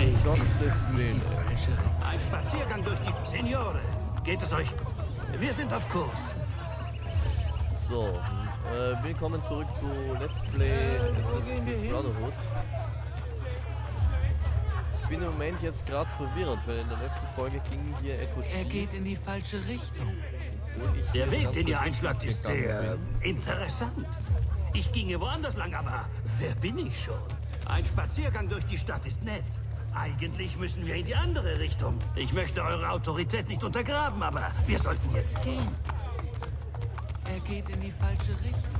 Gottes Willen. Ein Spaziergang durch die... Signore, geht es euch gut? Wir sind auf Kurs. So, willkommen zurück zu Let's Play Assassin's Creed Brotherhood. Ich bin im Moment jetzt gerade verwirrt, weil in der letzten Folge ging hier etwas schief. Er geht in die falsche Richtung. Der Weg, den ihr einschlagt, ist sehr interessant. Ich ginge woanders lang, aber wer bin ich schon? Ein Spaziergang durch die Stadt ist nett. Eigentlich müssen wir in die andere Richtung. Ich möchte eure Autorität nicht untergraben, aber wir sollten jetzt gehen. Er geht in die falsche Richtung.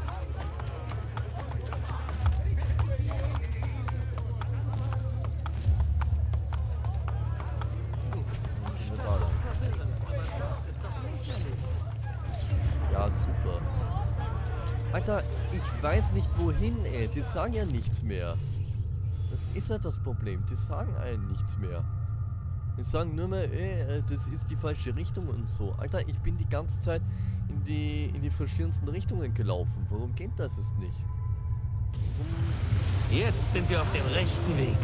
Ja, super. Alter, ich weiß nicht wohin, ey. Die sagen ja nichts mehr. Das ist ja das Problem. Die sagen einem nichts mehr. Die sagen nur mehr, ey, das ist die falsche Richtung und so. Alter, ich bin die ganze Zeit in die verschiedensten Richtungen gelaufen. Warum geht das jetzt nicht? Jetzt sind wir auf dem rechten Weg.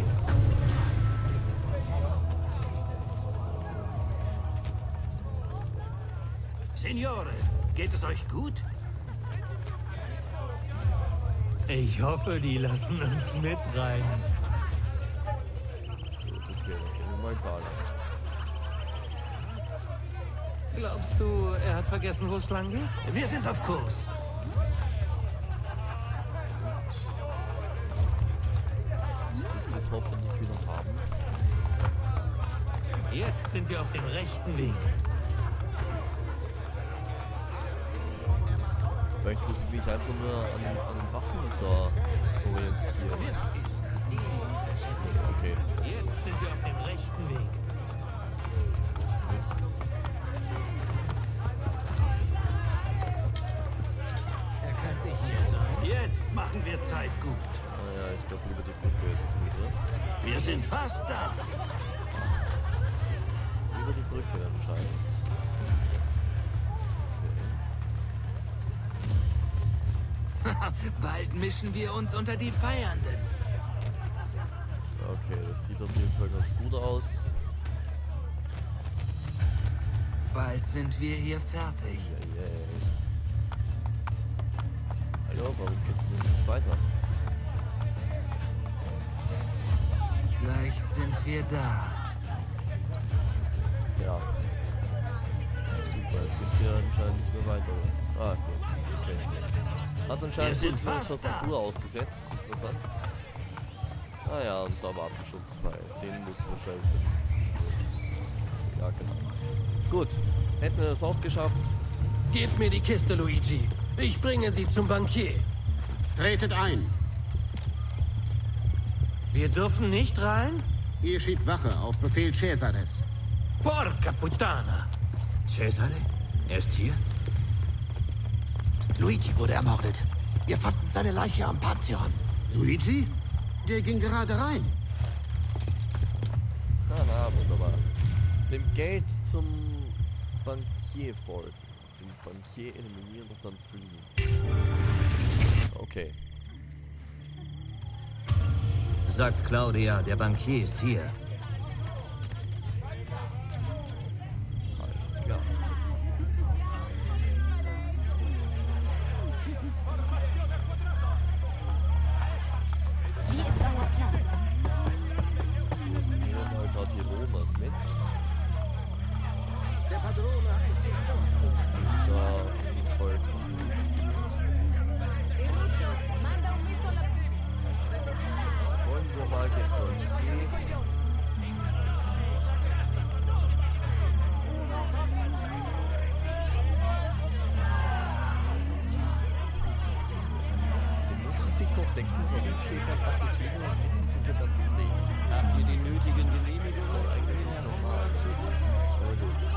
Signore, geht es euch gut? Ich hoffe, die lassen uns mit rein. Gut, okay, dann gehen wir mal da lang. Glaubst du, er hat vergessen, wo es lang geht? Wir sind auf Kurs. Ich das hoffentlich wieder haben. Jetzt sind wir auf dem rechten Weg. Vielleicht muss ich mich einfach nur an den Waffen da orientieren. Okay. Jetzt sind wir auf dem rechten Weg. Er könnte hier sein. Jetzt machen wir Zeit gut. Naja, ich glaube lieber die Brücke ist wieder. Wir sind fast da. Lieber die Brücke anscheinend. Bald mischen wir uns unter die Feiernden. Okay, das sieht auf jeden Fall ganz gut aus. Bald sind wir hier fertig. Hallo, warum geht's denn nicht weiter? Gleich sind wir da. Ja. Super, es geht hier anscheinend nur weiter. Ah, gut. Okay. Hat anscheinend sind die fast Tastatur ausgesetzt. Interessant. Ah ja, und da warten schon zwei. Den muss wahrscheinlich... Ja, genau. Gut. Hätten wir es auch geschafft. Gebt mir die Kiste, Luigi. Ich bringe sie zum Bankier. Tretet ein. Wir dürfen nicht rein? Ihr schiebt Wache auf Befehl Cesares. Porca puttana. Cesare? Er ist hier? Luigi wurde ermordet. Wir fanden seine Leiche am Pantheon. Luigi? Der ging gerade rein. Na, wunderbar. Dem Geld zum Bankier folgen. Den Bankier eliminieren und dann fliehen. Okay. Sagt Claudia, der Bankier ist hier. Alles klar. Wie ist euer Plan? Nehmen wir mal gerade die Romas mit. Der Padrone hat mich Und da folgen. Folgen wir mal dem Bankier. Der muss sich doch denken, warum steht ein Assassino inmitten dieser ganzen Dinge? Habt ihr die nötigen Das Genehmigungen? ist doch eigentlich nicht normal. Aber gut.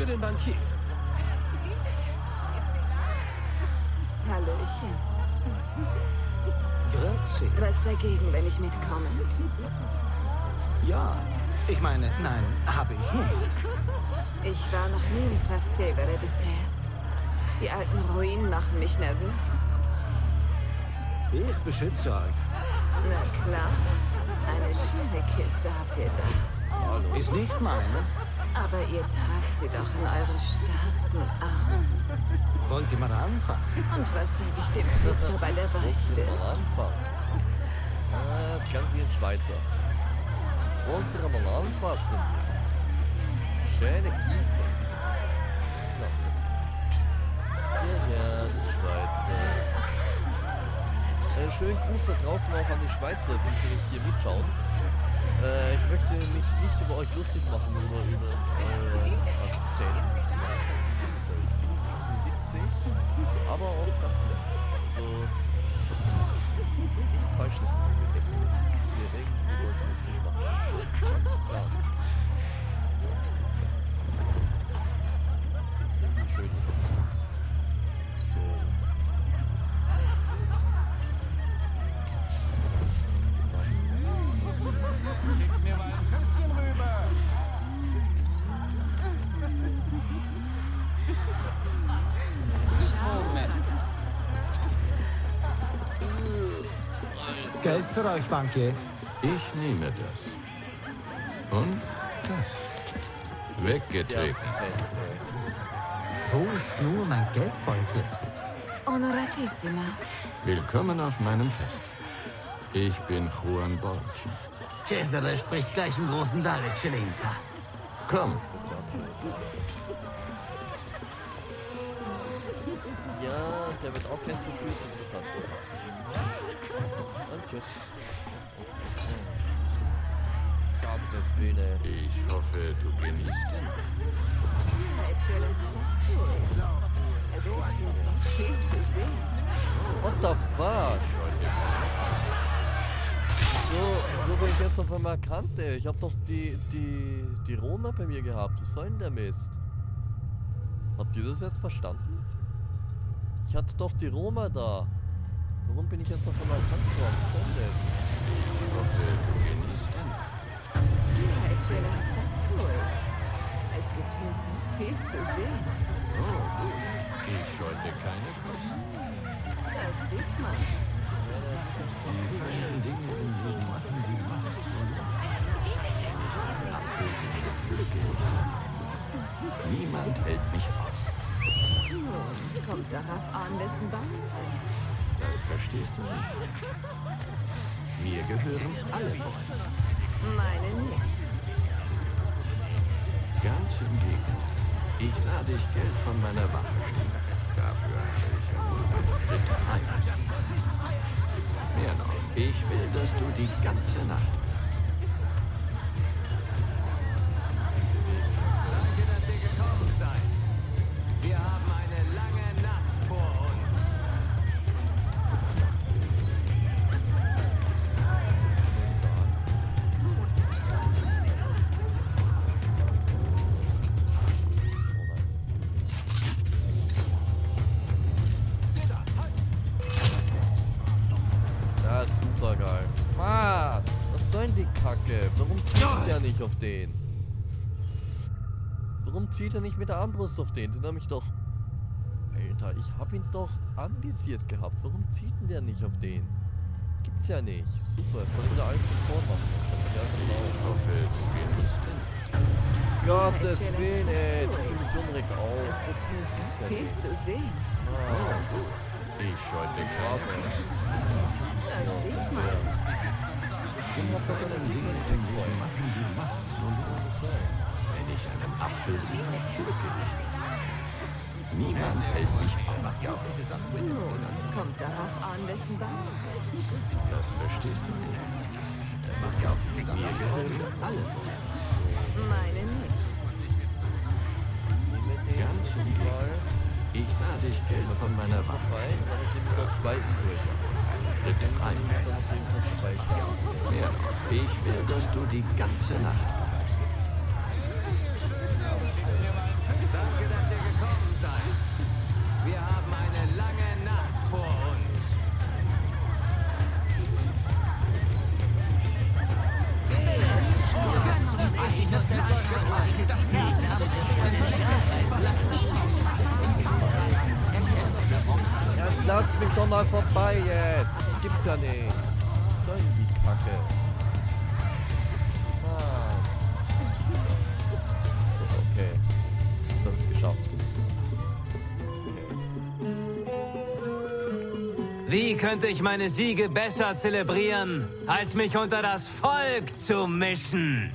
den Bankier. Hallöchen. Grüezi. Was dagegen, wenn ich mitkomme? Ja, ich meine, nein, habe ich nicht. Ich war noch nie im Trastevere bisher. Die alten Ruinen machen mich nervös. Ich beschütze euch. Na klar. Eine schöne Kiste habt ihr da. Hallo. Ist nicht meine. Aber ihr tragt sie doch in euren starken Armen. Wollt ihr mal anfassen? Und was sag ich dem Priester bei der Beichte? Mal anfassen. Ah, das klingt wie ein Schweizer. Wollt ihr mal anfassen? Schöne Kiste. Das ist klar. Ja, die Schweizer. Schönen Gruß da draußen auch an die Schweizer, die vielleicht hier mitschauen. Ich möchte mich nicht über euch lustig machen oder über euren Akzent. Ja, ganz im Gegenteil. Witzig, aber auch ganz nett. Also, nichts Falsches mit dem, dass ich hier irgendwie über euch lustig machen möchte. Ganz klar. Jetzt irgendwie schön. So. Geld für euch, Bankier. Ich nehme das. Und das. Weggetreten. Wo ist nur mein Geldbeutel? Honoratissima. Willkommen auf meinem Fest. Ich bin Juan Borgia. Cesare spricht gleich im großen Saal, Eccellenza. Komm, Ja, der wird auch gleich verführt. Interessant. Und tschüss. Gottes Willen. ich hoffe, du genießt ihn. Ja, Excellenza. Es gibt hier so viel zu sehen. What the fuck? So bin ich jetzt auf einmal erkannt, ey. Ich hab doch die Roma bei mir gehabt. Was soll denn der Mist? Habt ihr das jetzt verstanden? Ich hatte doch die Roma da. Warum bin ich jetzt auf einmal erkannt worden? Was soll denn das? Ich hoffe, du genießt ihn. Ja, Excellenza. Es gibt hier so viel zu sehen. Oh, gut. Ich scheute keine Kosten. Das sieht man. Die kleinen Dinge im Leben machen die Macht so abwesende Pflücke. Niemand hält mich auf. Kommt darauf an, wessen Baum es ist. Das verstehst du nicht. Mir gehören alle Bäume. Meine nicht. Ganz im Gegenteil. Ich sah dich Geld von meiner Wache stehlen. Dafür habe ich ja wohl eine Kritte ein. Mehr noch. Ich will, dass du die ganze Nacht bleibst. Danke, dass ihr gekommen seid. Wir haben eine lange Nacht vor uns. Ja, super geil. Ah, was soll denn die Kacke? Warum zieht der nicht auf den? Warum zieht er nicht mit der Armbrust auf den? Den habe ich doch... Alter, ich habe ihn doch anvisiert gehabt. Warum zieht denn der nicht auf den? Gibt's ja nicht. Super, jetzt soll ich wieder alles von vorn machen. Ja, genau. Ich hoffe, du genießt ihn. Gottes Willen, ey. Diese Mission regt auf. Es gibt hier so viel zu sehen. Oh, gut. Ich scheute keine Kosten. Das sieht man. Warum hat man deine Gegner nicht weggeräumt? Machen die Macht so Wenn ich einen Apfel sehe, pflücke ich den. Niemand hält mich auf. Nun, kommt darauf an, wessen Baum es ist. Das verstehst du nicht. Mir gehören alle Bäume. Meine nicht. Mit dem Ganz im Gegenteil. Ich sah dich Geld von meiner Wache. vorbei, dann ich nämlich noch zwei übrig. Tritt ein. Dann auf jeden Fall vorbei. Mehr noch. Ich will, dass du die ganze Nacht bleibst. Lasst mich doch mal vorbei jetzt. Gibt's ja nicht. Was soll denn die Kacke? So, okay. Jetzt habe ich es geschafft. Wie könnte ich meine Siege besser zelebrieren, als mich unter das Volk zu mischen?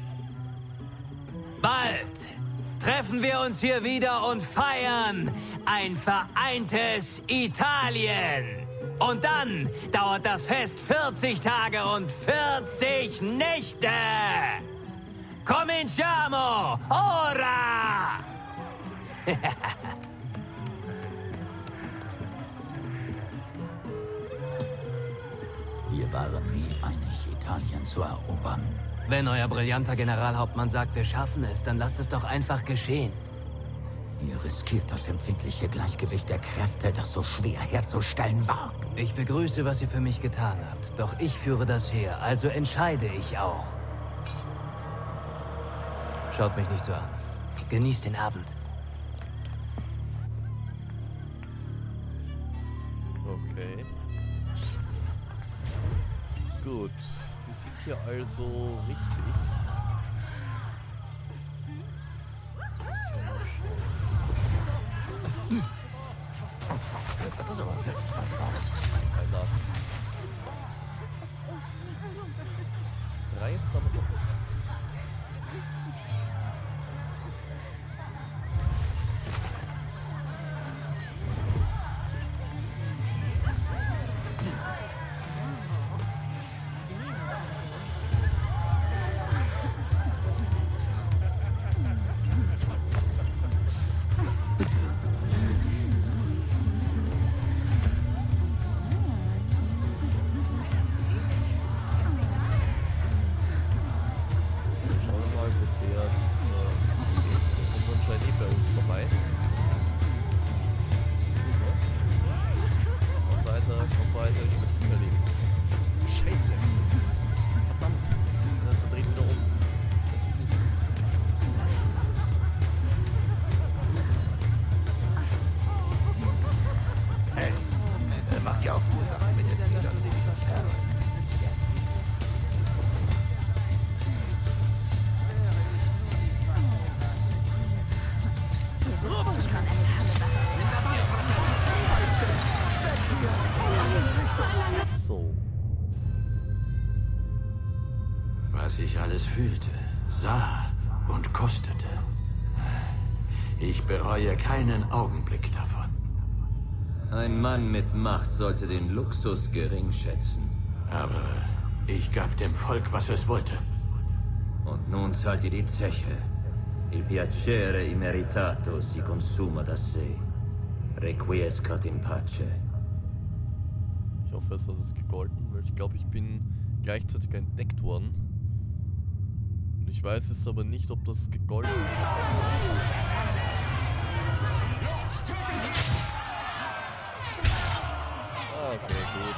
Bald treffen wir uns hier wieder und feiern ein vereintes Italien. Und dann dauert das Fest 40 Tage und 40 Nächte. Cominciamo ora! Wir waren nie einig, Italien zu erobern. Wenn euer brillanter Generalhauptmann sagt, wir schaffen es, dann lasst es doch einfach geschehen. Ihr riskiert das empfindliche Gleichgewicht der Kräfte, das so schwer herzustellen war. Ich begrüße, was ihr für mich getan habt. Doch ich führe das Heer, also entscheide ich auch. Schaut mich nicht so an. Genießt den Abend. Okay. Gut. Wir sind hier also richtig. Das ist aber Einer. So. 3 ist damit noch. Was ich alles fühlte, sah und kostete. Ich bereue keinen Augenblick davon. Ein Mann mit Macht sollte den Luxus gering schätzen. Aber ich gab dem Volk, was es wollte. Und nun zahlt ihr die Zeche. Il piacere immeritato si consuma da sé. Requiescat in pace. Ich hoffe, es hat es gegolten, weil ich glaube, ich bin gleichzeitig entdeckt worden. Und ich weiß es aber nicht, ob das gegolten hat. Ah, okay, gut.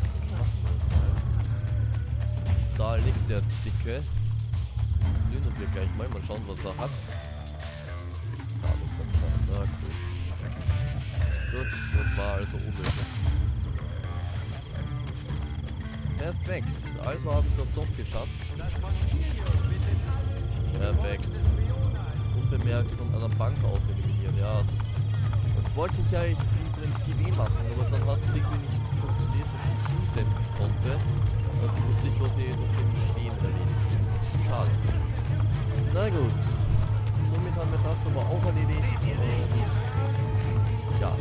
Da liegt der Dicke. Nö, wir gleich mal schauen, was er hat. Gar nichts anscheinend. Na gut. Gut, das war also unnötig. Perfekt, also habe ich das doch geschafft. Perfekt. Unbemerkt von einer Bank aus eliminieren. Ja, das wollte ich ja im Prinzip machen, aber dann hat es irgendwie nicht funktioniert, dass ich mich hinsetzen konnte. Also musste ich quasi das im Stehen erledigen. Schade. Na gut. Somit haben wir das aber auch erledigt. Und ja.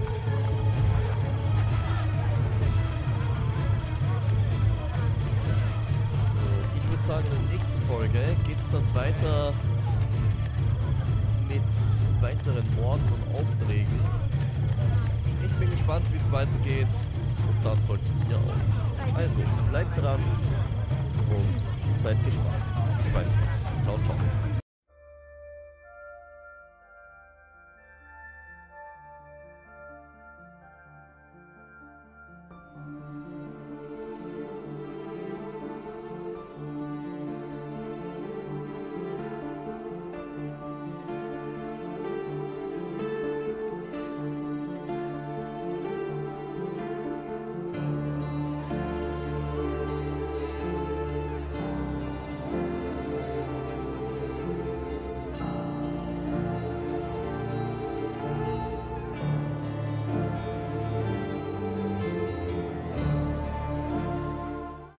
Ich würde sagen, in der nächsten Folge geht es dann weiter mit weiteren Morden und Aufträgen. Ich bin gespannt, wie es weitergeht. Und das solltet ihr auch. Also, bleibt dran und seid gespannt. Bis bald. Ciao, ciao.